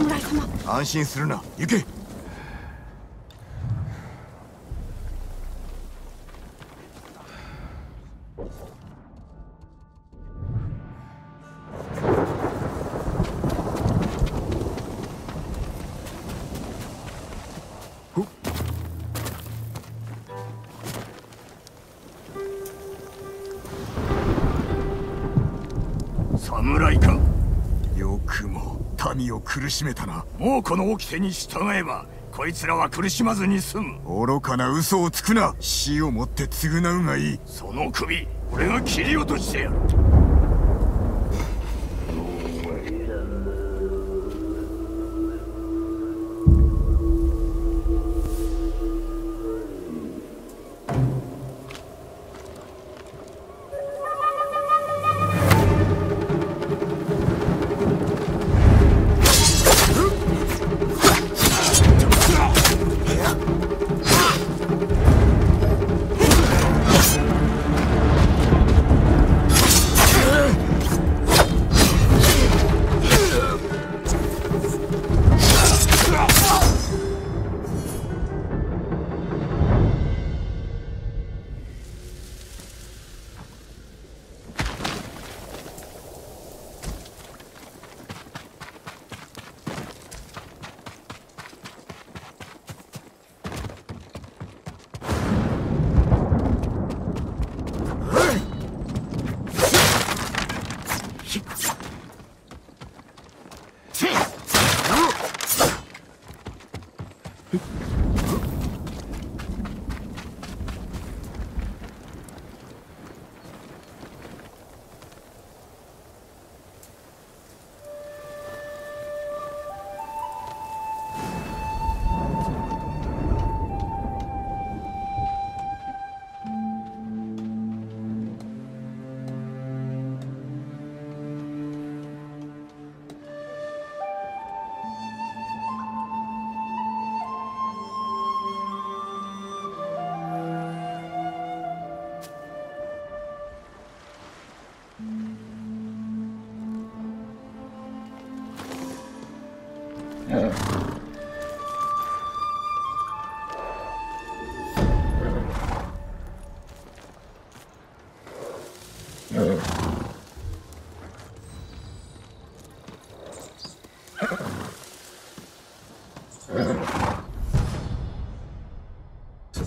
侍様。 安心するな。行け。侍か。よくも民を苦しめたな。もうこの掟に従えばこいつらは苦しまずに済む。愚かな嘘をつくな。死をもって償うがいい。その首俺が切り落としてやる。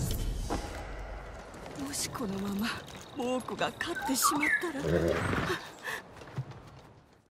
もしこのまま猛虎が勝ってしまったら。